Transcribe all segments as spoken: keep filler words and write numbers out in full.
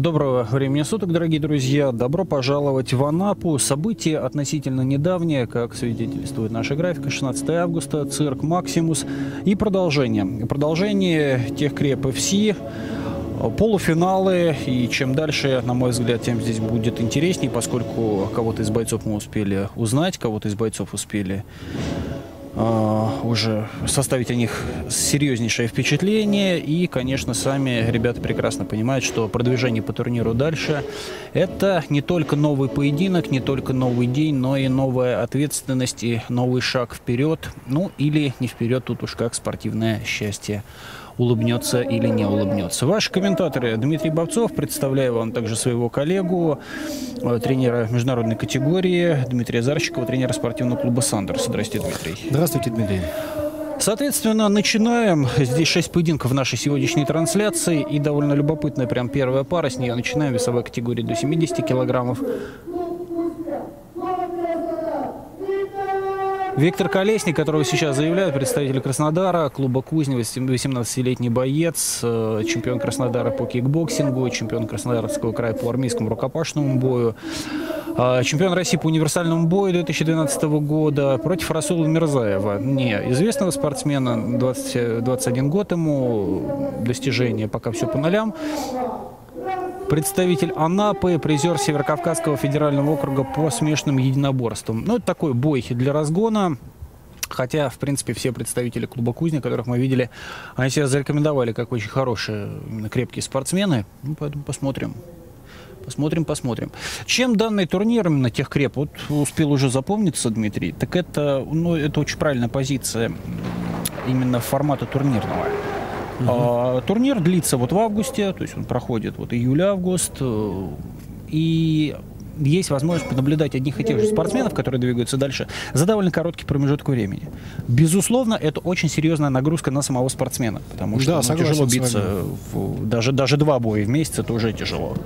Доброго времени суток, дорогие друзья. Добро пожаловать в Анапу. Событие относительно недавнее, как свидетельствует наша графика, шестнадцатое августа, цирк «Максимус». И продолжение. Продолжение Техкреп эф си, полуфиналы. И чем дальше, на мой взгляд, тем здесь будет интересней, поскольку кого-то из бойцов мы успели узнать, кого-то из бойцов успели Uh, уже составить о них серьезнейшее впечатление. И, конечно, сами ребята прекрасно понимают, что продвижение по турниру дальше — это не только новый поединок, не только новый день, но и новая ответственность и новый шаг вперед. Ну, или не вперед, тут уж как спортивное счастье улыбнется или не улыбнется. Ваши комментаторы: Дмитрий Бобцов, представляю вам также своего коллегу, тренера международной категории Дмитрия Зарщикова, тренера спортивного клуба «Сандерс». Здравствуйте, Дмитрий. Здравствуйте, Дмитрий. Соответственно, начинаем. Здесь шесть поединков в нашей сегодняшней трансляции. И довольно любопытная прям первая пара. С нее начинаем. Весовая категория до семидесяти килограммов. Виктор Колесник, которого сейчас заявляют, представитель Краснодара, клуба «Кузня», восемнадцатилетний боец, чемпион Краснодара по кикбоксингу, чемпион Краснодарского края по армейскому рукопашному бою, чемпион России по универсальному бою две тысячи двенадцатого года, против Расула Мирзаева, неизвестного спортсмена, двадцать, двадцать один год ему, достижения пока все по нолям. Представитель Анапы, призер Северокавказского федерального округа по смешанным единоборствам. Ну, это такой бой для разгона. Хотя, в принципе, все представители клуба «Кузня», которых мы видели, они себя зарекомендовали как очень хорошие, именно крепкие спортсмены. Ну, поэтому посмотрим. Посмотрим, посмотрим. Чем данный турнир, именно Техкреп, вот успел уже запомниться, Дмитрий, так это, ну, это очень правильная позиция именно формата турнирного. Uh-huh. А, турнир длится вот в августе, то есть он проходит вот июль-август, и есть возможность понаблюдать одних и тех же спортсменов, которые двигаются дальше, за довольно короткий промежуток времени. Безусловно, это очень серьезная нагрузка на самого спортсмена, потому что да, ну, тяжело биться, в, даже, даже два боя в месяц, это уже тяжело.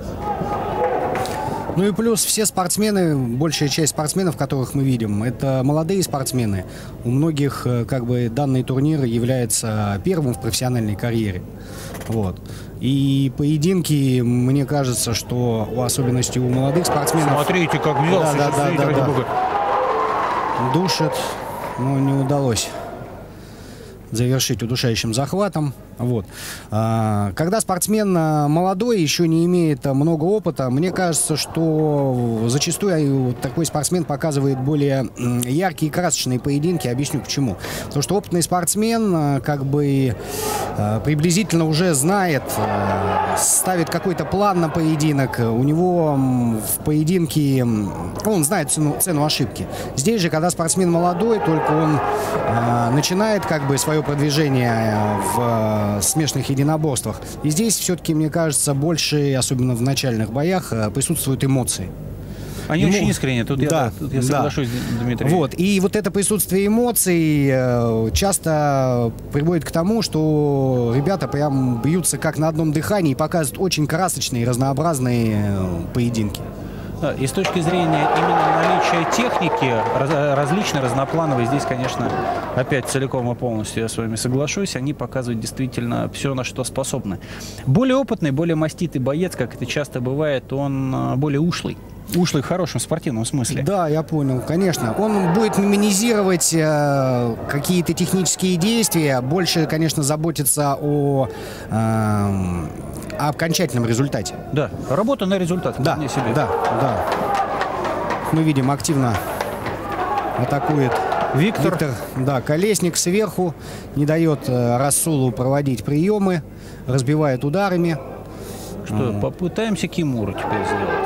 Ну и плюс все спортсмены, большая часть спортсменов, которых мы видим, это молодые спортсмены. У многих как бы данный турнир является первым в профессиональной карьере. Вот. И поединки, мне кажется, что в особенности у молодых спортсменов... Смотрите, как взялся. Да, да, да, да, да. Душит, но не удалось завершить удушающим захватом. Вот. Когда спортсмен молодой, еще не имеет много опыта, мне кажется, что зачастую такой спортсмен показывает более яркие и красочные поединки. Объясню почему. Потому что опытный спортсмен как бы приблизительно уже знает, ставит какой-то план на поединок. У него в поединке он знает цену, цену ошибки. Здесь же, когда спортсмен молодой, только он начинает как бы свое продвижение в смешанных единоборствах. И здесь все-таки, мне кажется, больше, особенно в начальных боях, присутствуют эмоции. Они Ему... очень искренние, тут, да, я, тут я соглашусь, да. Дмитрий. Вот. И вот это присутствие эмоций часто приводит к тому, что ребята прям бьются как на одном дыхании и показывают очень красочные и разнообразные поединки. Да, и с точки зрения именно наличия техники, раз, различной, разноплановой, здесь, конечно, опять целиком и полностью я с вами соглашусь, они показывают действительно все, на что способны. Более опытный, более маститый боец, как это часто бывает, он более ушлый. Ушлый в хорошем спортивном смысле. Да, я понял, конечно. Он будет минимизировать э, какие-то технические действия, больше, конечно, заботиться о, э, о окончательном результате. Да, работа на результат. Да, себе. да, да. Мы видим, активно атакует Виктор. Виктор, да, Колесник сверху, не дает э, Расулу проводить приемы, разбивает ударами. Что, а. попытаемся Кимуру теперь сделать?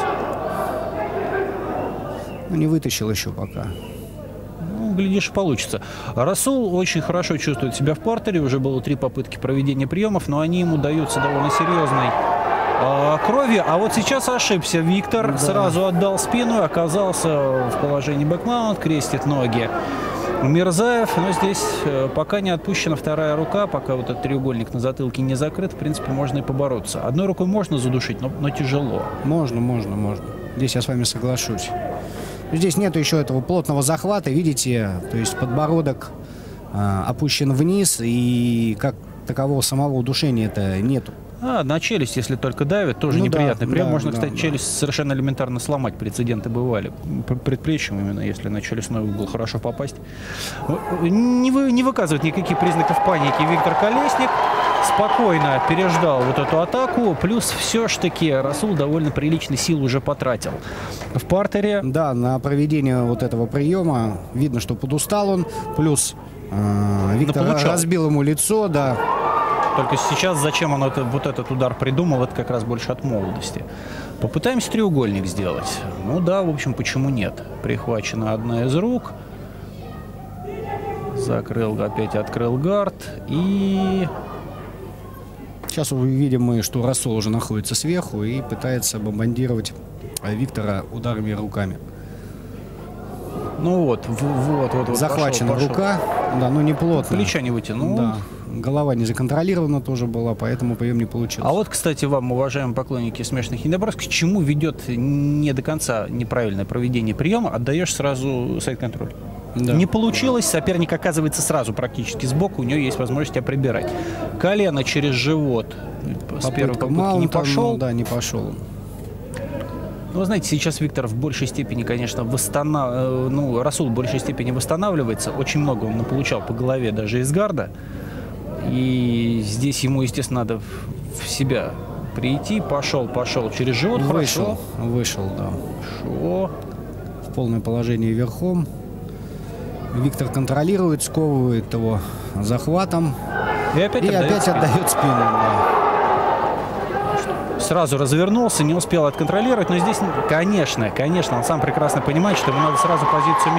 Не вытащил еще пока. Ну, глядишь, получится. Расул очень хорошо чувствует себя в партере. Уже было три попытки проведения приемов, но они ему даются довольно серьезной э, кровью. А вот сейчас ошибся Виктор. Да. Сразу отдал спину и оказался в положении бэкмаунт, крестит ноги Мирзаев. Но здесь э, пока не отпущена вторая рука, пока вот этот треугольник на затылке не закрыт, в принципе, можно и побороться. Одной рукой можно задушить, но, но тяжело. Можно, можно, можно. Здесь я с вами соглашусь. Здесь нету еще этого плотного захвата, видите, то есть подбородок э, опущен вниз, и как такового самого удушения-то нету. А, на челюсть, если только давит, тоже Ну неприятный да, прием. да, Можно, да, кстати, да. челюсть совершенно элементарно сломать. Прецеденты бывали. Предплечьем именно, если на челюстной угол хорошо попасть. Не, вы, не выказывает никаких признаков паники Виктор Колесник. Спокойно переждал вот эту атаку. Плюс все-таки Расул довольно приличной сил уже потратил в партере. Да, на проведение вот этого приема видно, что подустал он. Плюс э, Виктор получал. разбил ему лицо, да. Только сейчас зачем он это, вот этот удар придумал, это как раз больше от молодости. Попытаемся треугольник сделать. Ну да, в общем, почему нет? Прихвачена одна из рук. Закрыл, опять открыл гард. И... Сейчас увидим мы, что Расул уже находится сверху и пытается бомбардировать Виктора ударами руками. Ну вот, в- вот, вот, вот. Захвачена пошел, пошел. рука, да, но не плотно. Плеча не вытянул. Да. Голова не законтролирована тоже была, поэтому прием не получился. А вот, кстати, вам, уважаемые поклонники смешанных единоборств, к чему ведет не до конца неправильное проведение приема, отдаешь сразу сайд-контроль. Да. Не получилось, соперник оказывается сразу практически сбоку, у него есть возможность тебя прибирать. Колено через живот с первой Попытка попытки маунта, не пошел. ну, да, не пошел. Ну, вы знаете, сейчас Виктор в большей степени, конечно, восстанавливается, ну, Расул в большей степени восстанавливается. Очень много он получал по голове даже из гарда. И здесь ему, естественно, надо в себя прийти. Пошел, пошел через живот. Вышел, Хорошо. вышел, да. Хорошо. В полное положение верхом. Виктор контролирует, сковывает его захватом. И опять, И отдает опять спину. отдает спину. Да. Сразу развернулся, не успел отконтролировать. Но здесь, конечно, конечно, он сам прекрасно понимает, что ему надо сразу позицию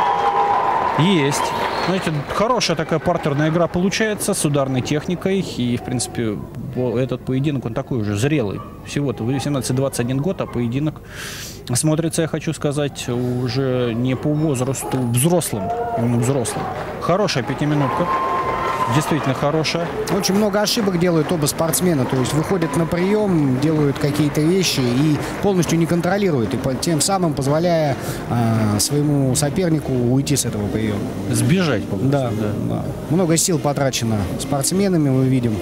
менять. Есть. Знаете, хорошая такая партерная игра получается с ударной техникой. И, в принципе, этот поединок, он такой уже зрелый. Всего-то восемнадцать-двадцать один год, а поединок смотрится, я хочу сказать, уже не по возрасту взрослым. Именно взрослым. Хорошая пятиминутка. Действительно хорошая. Очень много ошибок делают оба спортсмена. То есть выходят на прием, делают какие-то вещи и полностью не контролируют. И по- тем самым позволяя а, своему сопернику уйти с этого приема. Сбежать, по Да, да. Много сил потрачено спортсменами. Мы видим,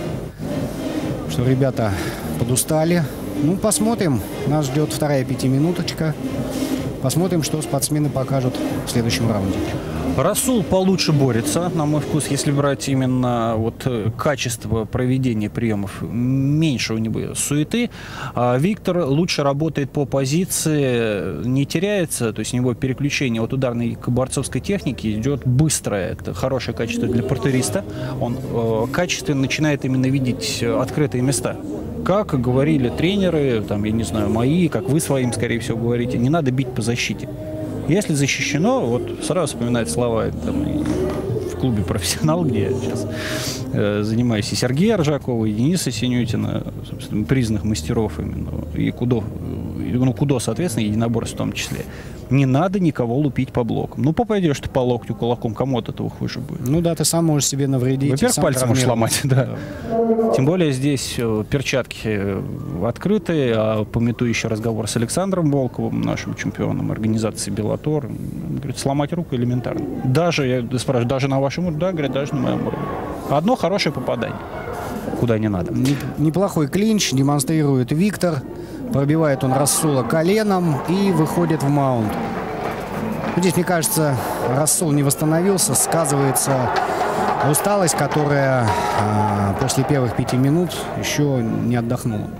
что ребята подустали. Ну, посмотрим. Нас ждет вторая пятиминуточка. Посмотрим, что спортсмены покажут в следующем раунде. Расул получше борется, на мой вкус, если брать именно вот э, качество проведения приемов. Меньше у него суеты. А Виктор лучше работает по позиции, не теряется, то есть у него переключение от ударной к борцовской технике идет быстрое. Это хорошее качество для партериста. Он э, качественно начинает именно видеть открытые места. Как говорили тренеры, там, я не знаю, мои, как вы своим, скорее всего, говорите, не надо бить по защите. Если защищено, вот сразу вспоминают слова там, и в клубе «Профессионал», где я сейчас э, занимаюсь, и Сергея Ржакова, и Дениса Синютина, собственно, признанных мастеров именно, и Кудо, и, ну, Кудо, соответственно, единоборств в том числе. Не надо никого лупить по блокам. Ну, попадешь ты по локтю кулаком, кому от этого хуже будет? Ну да, ты сам можешь себе навредить. Во-первых, сам пальцы можешь травмировать. сломать, да. Тем более здесь э, перчатки э, открытые, а пометую еще разговор с Александром Волковым, нашим чемпионом организации Беллатор, он говорит, сломать руку элементарно. Даже, я спрашиваю, даже на вашем уровне? Да, говорят, даже на моем уровне. Одно хорошее попадание, куда не надо. Не- Неплохой клинч демонстрирует Виктор. Пробивает он Расула коленом и выходит в маунт. Здесь, мне кажется, Расул не восстановился. Сказывается усталость, которая а, после первых пяти минут еще не отдохнула.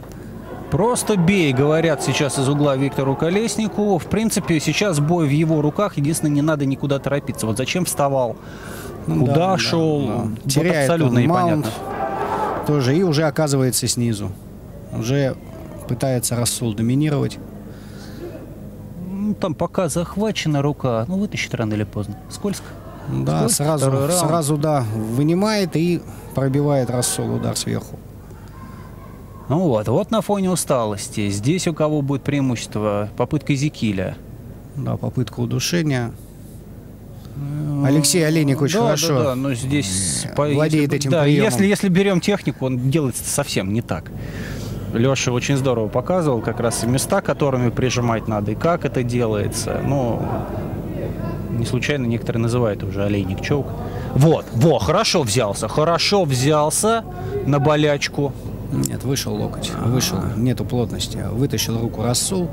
Просто бей, говорят сейчас из угла Виктору Колеснику. В принципе, сейчас бой в его руках. Единственное, не надо никуда торопиться. Вот зачем вставал, Ну куда да, шел, да, да. вот Теряет абсолютно он маунт непонятно. тоже и уже оказывается снизу. Уже пытается Расул доминировать. Ну, там пока захвачена рука, ну вытащит рано или поздно. Скользко. Да, Сколько? сразу, Второй раунд. сразу да, вынимает и пробивает Расул удар сверху. Ну вот, вот на фоне усталости. Здесь у кого будет преимущество? Попытка Зикиля. Да, попытка удушения. Алексей Олейник очень да, хорошо Да, да, но здесь... по- владеет если, этим да, приемом. если, если берем технику, он делается совсем не так. Леша очень здорово показывал как раз и места, которыми прижимать надо, и как это делается. Ну, не случайно некоторые называют уже олейник чоук. Вот, во, хорошо взялся, хорошо взялся на болячку. Нет, вышел локоть, вышел, нету плотности. Вытащил руку Расул.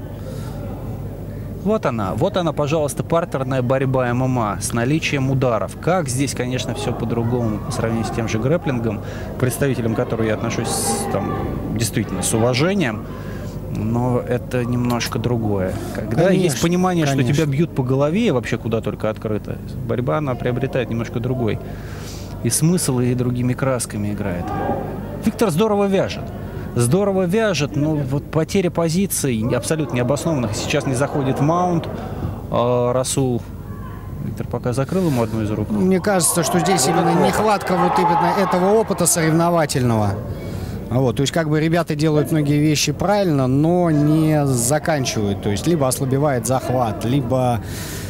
Вот она, вот она, пожалуйста, партерная борьба ММА с наличием ударов. Как здесь, конечно, все по-другому по сравнению с тем же грэпплингом, к представителям которого я отношусь там, действительно с уважением, но это немножко другое. Когда Конечно, есть понимание, конечно. что тебя бьют по голове и вообще куда только открыто, борьба, она приобретает немножко другой. И смысл, и другими красками играет. Виктор здорово вяжет. Здорово вяжет, но вот потеря позиций абсолютно необоснованных. Сейчас не заходит в маунт. А Расул, Виктор пока закрыл ему одну из рук. Мне кажется, что здесь именно нехватка вот именно этого опыта соревновательного. Вот, то есть как бы ребята делают многие вещи правильно, но не заканчивают. То есть либо ослабевает захват, либо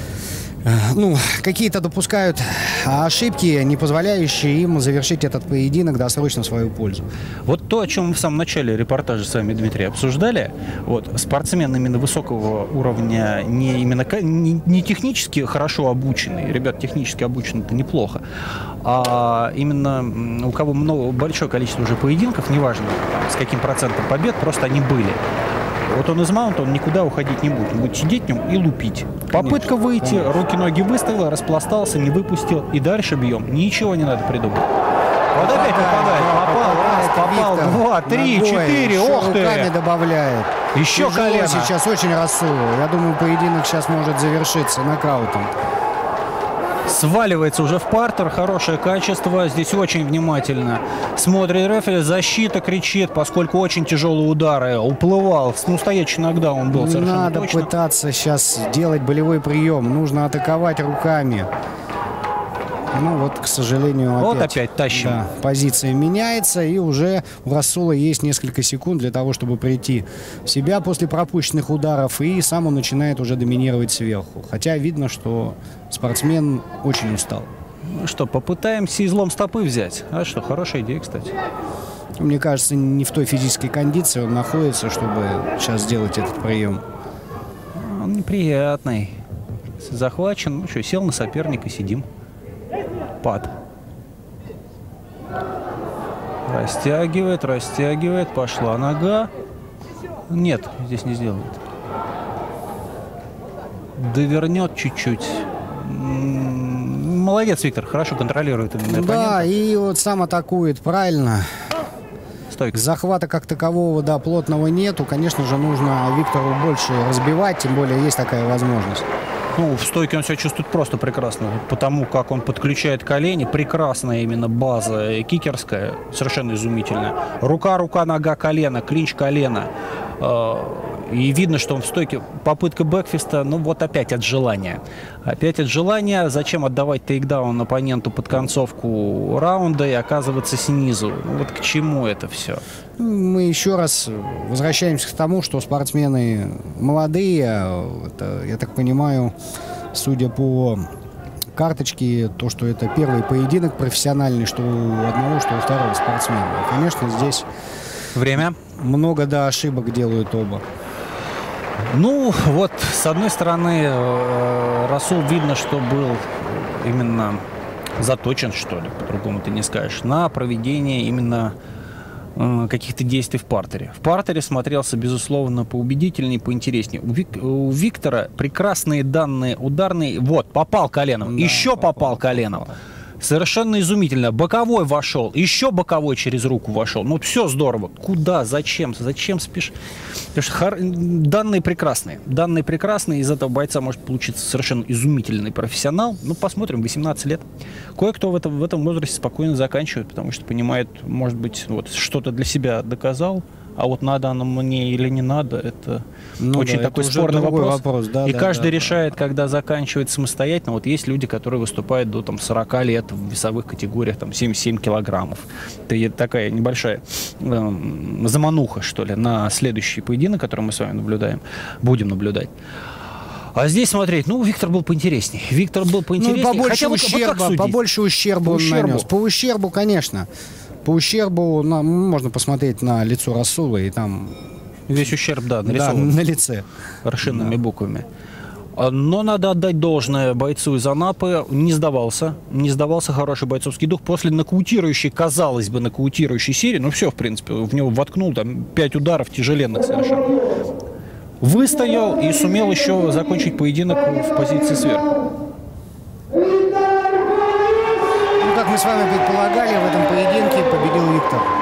ну, какие-то допускают ошибки, не позволяющие им завершить этот поединок досрочно в свою пользу. Вот то, о чем мы в самом начале репортажа с вами, Дмитрий, обсуждали, вот, спортсмен именно высокого уровня, не именно не, не технически хорошо обученный, ребят технически обучены-то неплохо, а именно у кого много, большое количество уже поединков, неважно с каким процентом побед, просто они были. Вот он из маунта, он никуда уходить не будет. Он будет сидеть в нем и лупить. Попытка конечно, выйти, руки-ноги выставил, распластался, не выпустил. И дальше бьем. Ничего не надо придумать. Вот опять попадает. Попал, раз, попал, Виктор, два, три, ногой, четыре. Ох ты! Руками добавляет. Еще Тяжело колено. Сейчас очень Расулу. Я думаю, поединок сейчас может завершиться нокаутом. Сваливается уже в партер, хорошее качество, здесь очень внимательно смотрит рефери, защита кричит, поскольку очень тяжелые удары, уплывал, ну стоячий нокдаун был совершенно Надо точно. пытаться сейчас делать болевой прием, нужно атаковать руками. Ну вот, к сожалению, опять, вот опять тащим. Да, позиция меняется, и уже у Расула есть несколько секунд для того, чтобы прийти в себя после пропущенных ударов, и сам он начинает уже доминировать сверху. Хотя видно, что спортсмен очень устал. Ну что, попытаемся излом стопы взять. А что, хорошая идея, кстати. Мне кажется, не в той физической кондиции он находится, чтобы сейчас сделать этот прием. Он неприятный. Захвачен, ну что, сел на соперника, сидим. Пад. Растягивает, растягивает. Пошла нога. Нет, здесь не сделает. Довернет чуть-чуть. Молодец, Виктор. Хорошо контролирует именно оппонента. Да, и вот сам атакует правильно. Стойка. Захвата как такового, да, плотного нету. Конечно же, нужно Виктору больше разбивать, тем более есть такая возможность. Ну, в стойке он себя чувствует просто прекрасно, потому как он подключает колени. Прекрасная именно база кикерская, совершенно изумительная. Рука, рука, нога, колено, клинч, колено. И видно, что он в стойке. Попытка бэкфиста, ну вот опять от желания. Опять от желания. Зачем отдавать тейкдаун оппоненту под концовку раунда и оказываться снизу? Ну, вот к чему это все? Мы еще раз возвращаемся к тому, что спортсмены молодые. Это, я так понимаю, судя по карточке, то, что это первый поединок профессиональный, что у одного, что у второго спортсмена. И, конечно, здесь время. Много, да, ошибок делают оба. Ну, вот, с одной стороны, Расул видно, что был именно заточен, что ли, по-другому ты не скажешь, на проведение именно э, каких-то действий в партере. В партере смотрелся, безусловно, поубедительнее, поинтереснее. У, Вик, у Виктора прекрасные данные ударные. Вот, попал коленом, да, еще попал, попал коленом. Попал. Совершенно изумительно. Боковой вошел, еще боковой через руку вошел. Ну, все здорово. Куда? Зачем? Зачем спешишь? Хор... Данные прекрасные. Данные прекрасные. Из этого бойца может получиться совершенно изумительный профессионал. Ну, посмотрим. восемнадцать лет. Кое-кто в этом, в этом возрасте спокойно заканчивает, потому что понимает, может быть, вот что-то для себя доказал. А вот надо оно мне или не надо, это ну очень да, такой это спорный вопрос. вопрос. Да, и да, каждый да, решает, да. когда заканчивает самостоятельно. Вот есть люди, которые выступают до там, сорока лет в весовых категориях, там, семьдесят семь килограммов. Это такая небольшая э, замануха, что ли, на следующий поединок, который мы с вами наблюдаем, будем наблюдать. А здесь смотреть, ну, Виктор был поинтереснее. Виктор был поинтереснее. Ну, побольше Хотя ущерба, вот побольше ущерба по он ущербу. нанес. По ущербу, конечно. По ущербу на, можно посмотреть на лицо Расула, и там... Весь ущерб, да, нарисован. Да, на лице. Аршинными да. буквами. Но надо отдать должное бойцу из Анапы. Не сдавался. Не сдавался, хороший бойцовский дух. После нокаутирующей, казалось бы, нокаутирующей серии, ну все, в принципе, в него воткнул там пять ударов тяжеленных совершенно. Выстоял и сумел еще закончить поединок в позиции сверху. Ну, как мы с вами предполагали, в этом поединке победил Виктор.